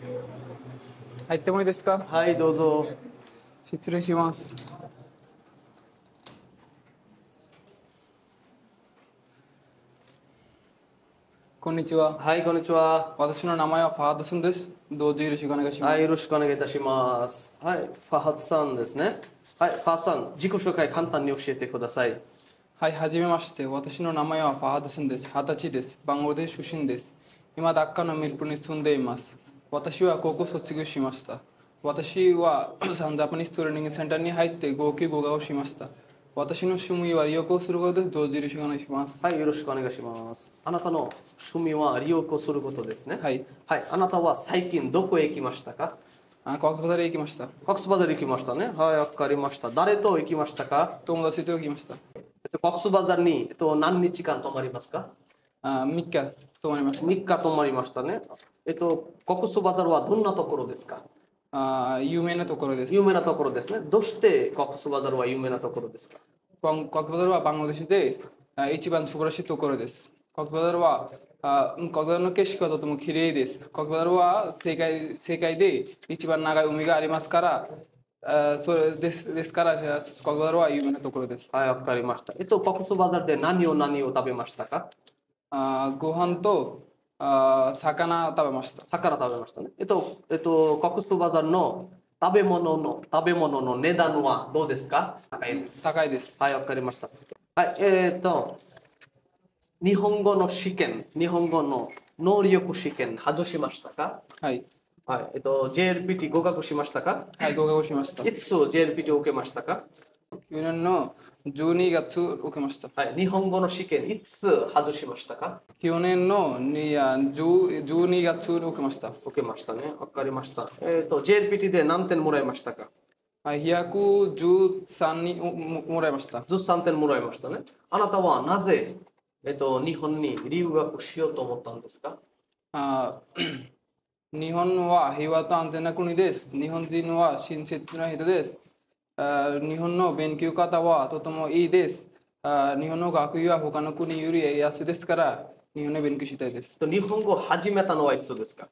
入ってもいいですか？ はい、どうぞ。 失礼します。こんにちは。 はい、こんにちは。 私の名前はファハドスンです。どうぞよろしくお願いします。 はい、よろしくお願いいたします。はい、ファハドさんですね。はい、ファハドさん、自己紹介簡単に教えてください。 はい、はじめまして。私の名前はファハドスンです。20歳です。バングラデシュ出身です。今、ダッカのミルクに住んでいます。私は高校卒業しました。私はサンジャパニストレーニングセンターに入って合計5がをしました。私の趣味は利用することです。どうぞよろしくお願いします。 はい、よろしくお願いします。あなたの趣味は利用することですね。 はい。 はい、あなたは最近どこへ行きましたか？ コックスバザーへ行きました。 コックスバザー行きましたね。はい、わかりました。誰と行きましたか？ 友達と行きました。 コックスバザーに、何日間泊まりますか 3日泊まりました。 3日泊まりましたね。コックスバザーはどんなところですか？ 有名なところです。 有名なところですね。どうしてコックスバザーは有名なところですか？ コックスバザーはバングラデシュで一番素晴らしいところです。コックスバザーはコックスバザーの景色がとても綺麗です。コックスバザーは世界で一番長い海がありますから、それですから、コックスバザーは有名なところです。 はい、わかりました。コックスバザーで何を食べましたか？ ご飯と魚食べました。 魚食べましたね。コックスバザーの食べ物の値段はどうですか？高いです。 高いです。 はい、わかりました。はい、日本語の試験、日本語の能力試験外しましたか？ はい。 はい、JLPT 合格しましたか？ はい、合格しました。 いつ JLPT を受けましたか去年の12月受けました。 はい、日本語の試験いつ外しましたか？ 去年の12月受けました。 受けましたね。わかりました。JLPT で何点もらいましたか？ はい、113にもらいました。 13点もらいましたね。あなたはなぜ、日本に留学しようと思ったんですか？ 日本は平和と安全な国です。日本人は親切な人です。日本の勉強方はとてもいいです。日本の学費は他の国より安いですから、日本で勉強したいです。 日本語を始めたのはいつですか？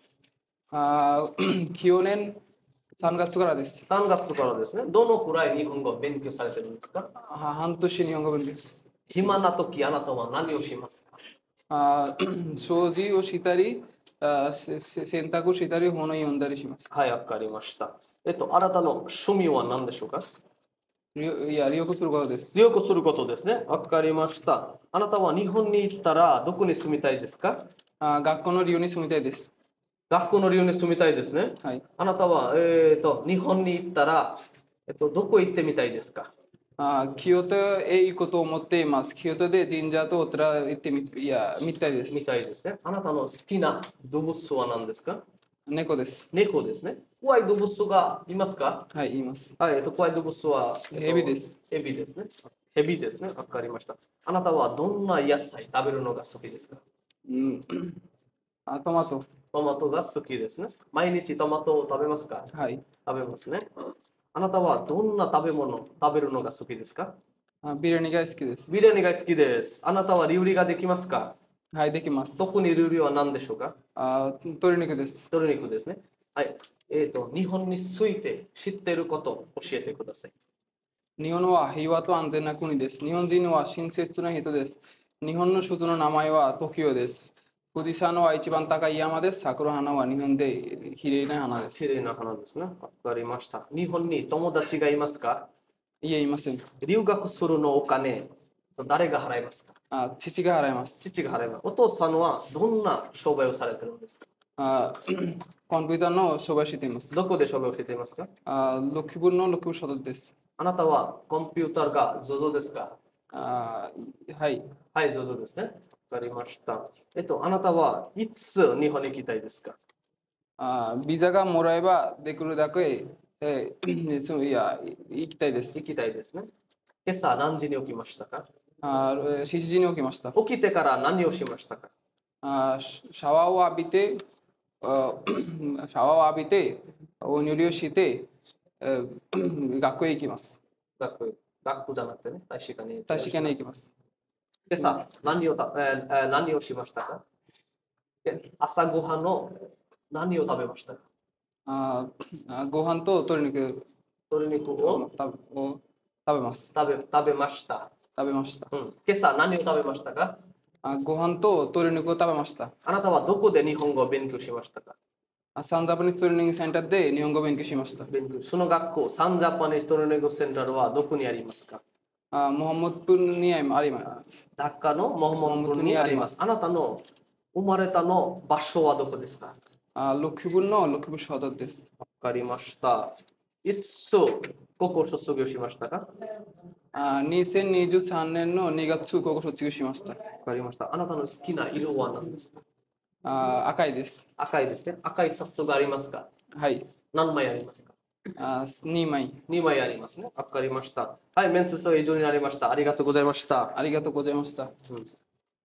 去年3月からです。 3月からですね。どのくらい日本語を勉強されてるんですか？ 半年日本語勉強です。 暇な時あなたは何をしますか？ 掃除をしたり、洗濯をしたり、本を読んだりします。 はい、わかりました。あなたの趣味は何でしょうか？ 利用することです。 留学することですね。わかりました。あなたは日本に行ったらどこに住みたいですか？ 学校の理由に住みたいです。 学校の理由に住みたいですね。 はい。 あなたは、日本に行ったら、どこ行ってみたいですか？ 清田へ行くと思っています。清田で神社とお寺行ってみたいです。 みたいですね。あなたの好きな動物は何ですか？ 猫です。 猫ですね。怖い動物がいますか？ はい、言います。 はい、怖い動物は、 蛇です。 エビですね。ヘビですね。わかりました。あなたはどんな野菜食べるのが好きですか？ うん、トマト。 トマトが好きですね。毎日トマトを食べますか？ はい。 食べますね。あなたはどんな食べ物食べるのが好きですか？ ビリヤニが好きです。 ビリヤニが好きです。あなたは料理ができますか？ はい、できます。 特に料理は何でしょうか？ 鶏肉です。 鶏肉ですね。はい。日本について知っていることを教えてください。 日本は平和と安全な国です。日本人は親切な人です。日本の首都の名前は東京です。富士山は一番高い山です。桜花は日本で綺麗な花です。 綺麗な花ですね。わかりました。日本に友達がいますか？ いえ、いません。 留学するのお金、誰が払いますか？ 父が払います。 父が払います。お父さんはどんな商売をされてるんですか？ コンピューターの商売しています。 どこで商売をしていますか？ ロキブルのロキブル所属です。 あなたはコンピューターが ZOZO ですか？ はい。 はい、ZOZO ですね。わかりました。あなたはいつ日本に行きたいですか？ ビザがもらえばできるだけ、行きたいです。 行きたいですね。今朝何時に起きましたか 7時に起きました。 起きてから何をしましたかシャワーを浴びて、シャワーを浴びて、お入りをして、学校へ行きます。 学校じゃなくてね、大使館に。 大使館に行きます。 今朝何をしましたか朝ごはんの何を食べましたかあご飯と鶏肉鶏肉をを食べます。 食べました。 食べました。 うん。今朝何を食べましたか？ ご飯と鶏肉を食べました。 あなたはどこで日本語を勉強しましたか？ サンジャパニーズトレーニングセンターで日本語を勉強しました。 その学校、サンジャパニーズトレーニングセンターはどこにありますか？ モハンモッドプルにあります。 ダッカのモハンモッドプルにあります。あなたの生まれたの場所はどこですか？ লক্ষ্মীপুরのলক্ষ্মীপুর সদরです。 わかりました。いつ高校卒業しましたか 2023年の2月高校卒業しました。 わかりました。あなたの好きな色は何ですか？ 赤いです。 赤いですね。赤い札束がありますか？ はい。 何枚ありますか 2枚。 2枚ありますね。わかりました。はい、面接は以上になりました。ありがとうございました。 ありがとうございました。 うん